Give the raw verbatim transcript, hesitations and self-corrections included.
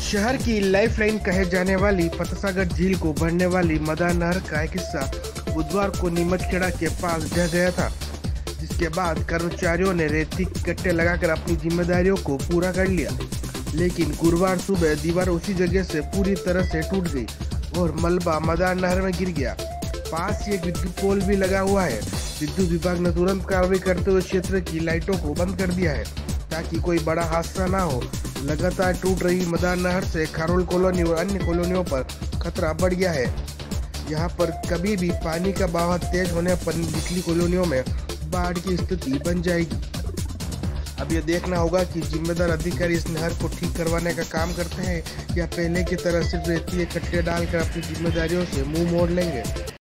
शहर की लाइफलाइन कहे जाने वाली फतसागर झील को भरने वाली मदार नहर का एक हिस्सा बुधवार को नीमचखेड़ा के पास ढह गया था, जिसके बाद कर्मचारियों ने रेती के कट्टे लगाकर अपनी जिम्मेदारियों को पूरा कर लिया। लेकिन गुरुवार सुबह दीवार उसी जगह से पूरी तरह से टूट गई और मलबा मदार नहर में गिर गया। पास ही एक विद्युत पोल भी लगा हुआ है। विद्युत विभाग ने तुरंत कार्रवाई करते हुए क्षेत्र की लाइटों को बंद कर दिया है ताकि कोई बड़ा हादसा ना हो। लगातार टूट रही मदार नहर से खारोल कॉलोनी और अन्य कॉलोनियों पर खतरा बढ़ गया है। यहाँ पर कभी भी पानी का बहाव तेज होने पर निचली कॉलोनियों में बाढ़ की स्थिति बन जाएगी। अब यह देखना होगा कि जिम्मेदार अधिकारी इस नहर को ठीक करवाने का काम करते हैं या पहले की तरह सिर्फ रेती के कट्टे डालकर अपनी जिम्मेदारियों से मुंह मोड़ लेंगे।